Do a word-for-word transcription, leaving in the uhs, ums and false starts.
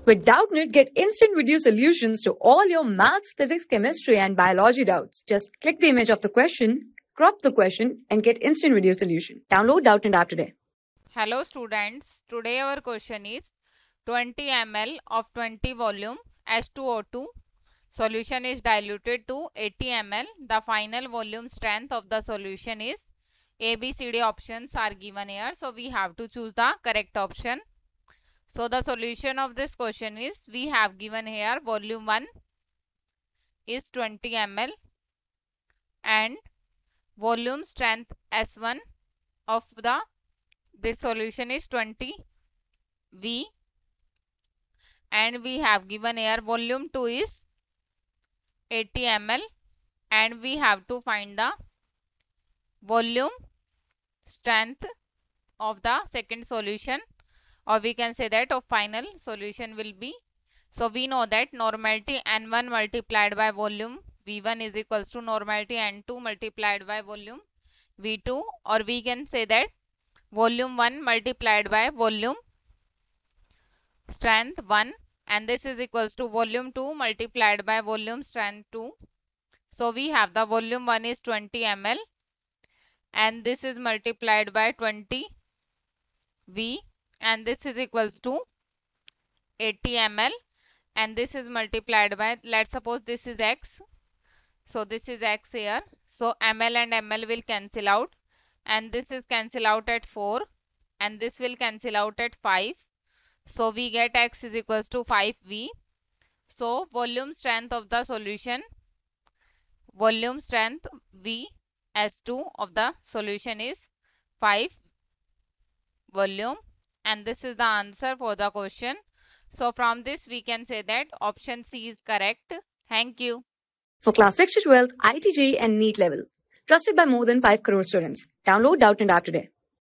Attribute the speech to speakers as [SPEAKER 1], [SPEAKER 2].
[SPEAKER 1] With Doubtnut, get instant video solutions to all your maths, physics, chemistry, and biology doubts. Just click the image of the question, crop the question, and get instant video solution. Download Doubtnut app today.
[SPEAKER 2] Hello students, today our question is twenty milliliters of twenty volume H two O two solution is diluted to eighty milliliters. The final volume strength of the solution is A, B, C, D options are given here. So we have to choose the correct option. So the solution of this question is, we have given here volume one is twenty milliliters and volume strength S one of the this solution is twenty V, and we have given here volume two is eighty milliliters, and we have to find the volume strength of the second solution, or we can say that of final solution will be. So we know that normality N one multiplied by volume V one is equals to normality N two multiplied by volume V two, or we can say that volume one multiplied by volume strength one, and this is equals to volume two multiplied by volume strength two. So we have the volume one is twenty milliliters and this is multiplied by twenty V, and this is equals to eighty milliliters, and this is multiplied by, let's suppose this is X. So this is X here. So ml and ml will cancel out, and this is cancel out at four, and this will cancel out at five. So we get X is equals to five V. So volume strength of the solution, volume strength V S two of the solution is five volume, and this is the answer for the question. So from this we can say that option C is correct. Thank you.
[SPEAKER 1] For class six to twelve, I I T J E E and NEET level. Trusted by more than five crore students. Download Doubtnut app today.